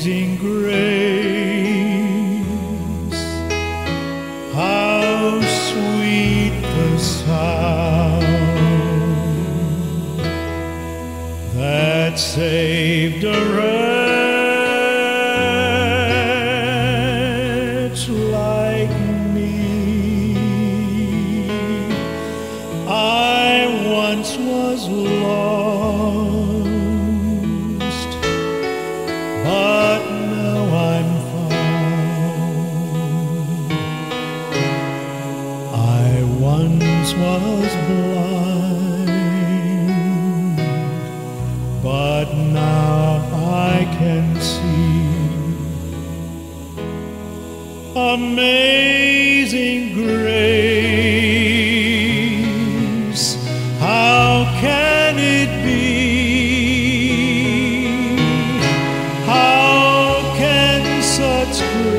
Amazing grace, how sweet the sound that saved a wretch like me. I once was lost, but now I'm found. I once was blind, but now I can see. Amazing grace, how can it be? How can such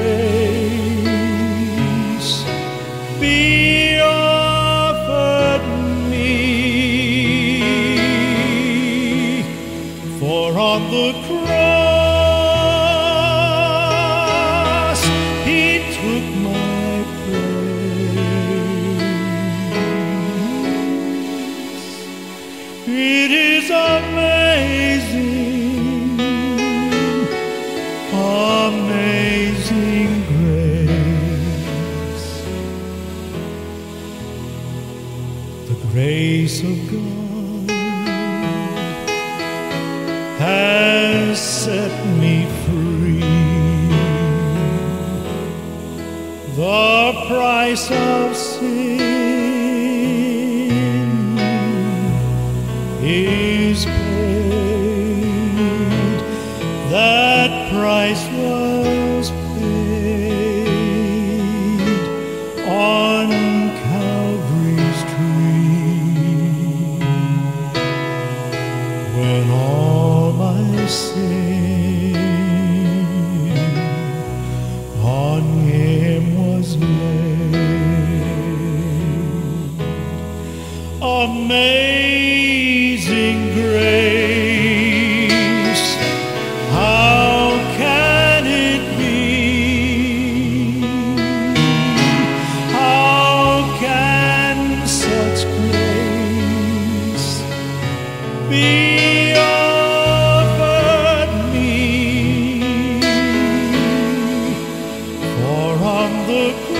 grace be offered me? For on the cross He took my place. It is amazing, amazing grace. The grace of God has set me free. The price of sin is paid. That price was paid on Calvary's tree, when all my sin on Him was laid. Amazing grace, how can it be? How can such grace be offered me? For on the